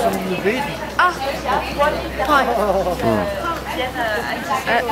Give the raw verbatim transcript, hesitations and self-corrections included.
some in the baby. Ah, hi. Mm. Uh,